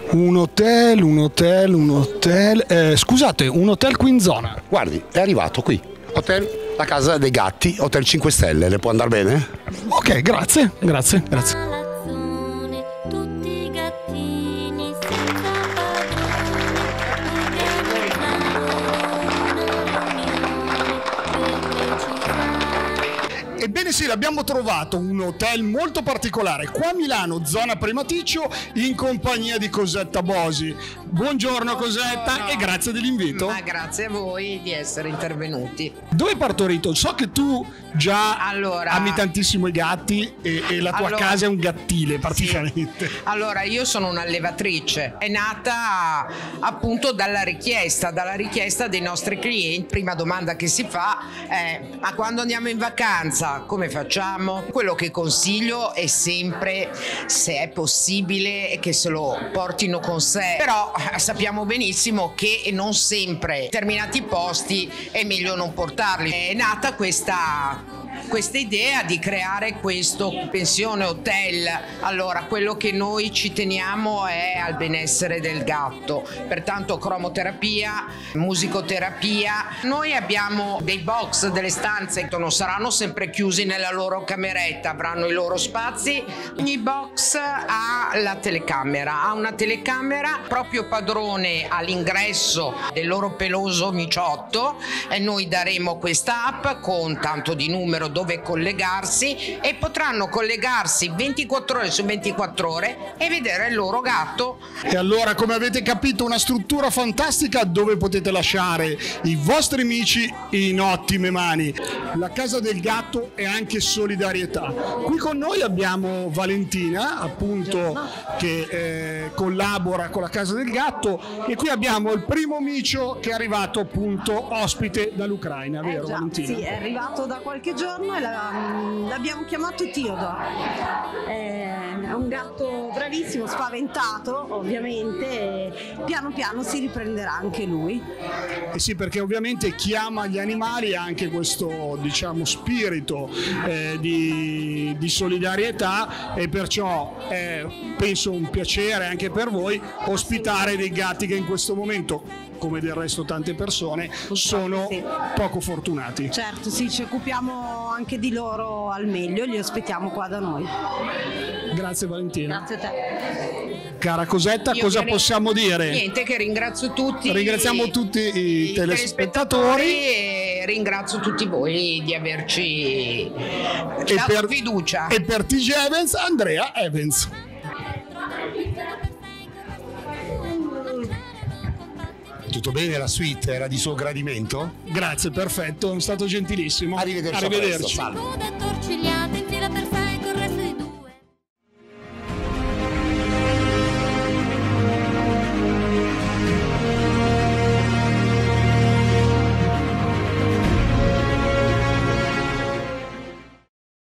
Un hotel. Scusate, un hotel qui in zona? Guardi, è arrivato qui. Hotel La Casa dei Gatti, Hotel 5 Stelle, le può andare bene? Ok, grazie. Palazzone, tutti i gattini senza padrone, Ebbene sì, l'abbiamo trovato, un hotel molto particolare, qua a Milano, zona Primaticcio, in compagnia di Cosetta Bosi. Buongiorno Cosetta e grazie dell'invito. Ma grazie a voi di essere intervenuti. Dove hai partorito? So che tu già ami tantissimo i gatti e la tua casa è un gattile praticamente. Sì. Allora, io sono un'allevatrice, è nata appunto dalla richiesta dei nostri clienti. Prima domanda che si fa è: ma quando andiamo in vacanza come facciamo? Quello che consiglio è sempre, se è possibile, che se lo portino con sé, però sappiamo benissimo che non sempre determinati posti è meglio non portarli. È nata questa idea di creare questo pensione hotel. Allora, quello che noi ci teniamo è al benessere del gatto, pertanto cromoterapia, musicoterapia. Noi abbiamo dei box, delle stanze che non saranno sempre chiusi nella loro cameretta, avranno i loro spazi. Ogni box ha una telecamera proprio padrone all'ingresso del loro peloso miciotto, e noi daremo questa app con tanto di numero dove collegarsi, e potranno collegarsi 24 ore su 24 ore e vedere il loro gatto. E allora, come avete capito, una struttura fantastica dove potete lasciare i vostri amici in ottime mani. La Casa del Gatto è anche solidarietà. Qui con noi abbiamo Valentina, appunto, che collabora con la Casa del Gatto, e qui abbiamo il primo micio che è arrivato appunto ospite dall'Ucraina, vero Valentina? Sì, è arrivato da qualche giorno e l'abbiamo chiamato Theodore. È un gatto bravissimo, spaventato ovviamente, e piano piano si riprenderà anche lui. Eh sì, perché ovviamente chi ama gli animali ha anche questo, diciamo, spirito di solidarietà, e perciò penso un piacere anche per voi ospitare dei gatti che in questo momento, come del resto tante persone, sono poco fortunati. Certo, sì, ci occupiamo anche di loro al meglio, li ospitiamo qua da noi. Grazie Valentina. Grazie a te. Cara Cosetta, cosa possiamo dire? Niente, che ringrazio tutti. Ringraziamo tutti i telespettatori e ringrazio tutti voi di averci dato fiducia. E per TG Evans, Andrea Evans. Tutto bene? La suite era di suo gradimento? Grazie, perfetto, è stato gentilissimo. Arrivederci. Arrivederci. Salve. coda torcigliata.